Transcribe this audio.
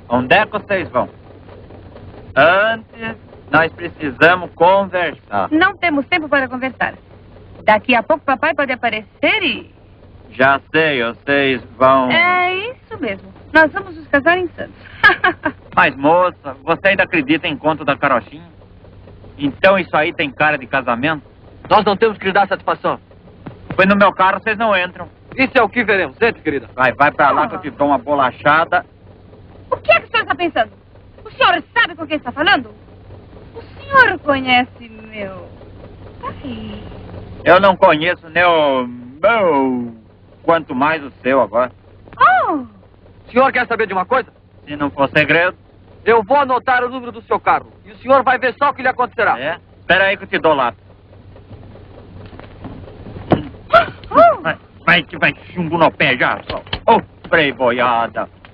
Onde é que vocês vão? Antes, nós precisamos conversar. Não temos tempo para conversar. Daqui a pouco papai pode aparecer e... Já sei, vocês vão... É isso mesmo. Nós vamos nos casar em Santos. Mas, moça, você ainda acredita em conto da carochinha? Então isso aí tem cara de casamento? Nós não temos que lhe dar satisfação. Pois no meu carro vocês não entram. Isso é o que veremos. Entre, querida. Vai pra lá que eu te dou uma bolachada. O que é que o senhor está pensando? O senhor sabe com quem está falando? O senhor conhece meu... Ai. Eu não conheço nem o meu, quanto mais o seu agora. Oh! O senhor quer saber de uma coisa? Se não for segredo. Eu vou anotar o número do seu carro. E o senhor vai ver só o que lhe acontecerá. É? Espera aí que eu te dou lá. Vai que vai chumbo no pé já. Ô, freio boiada.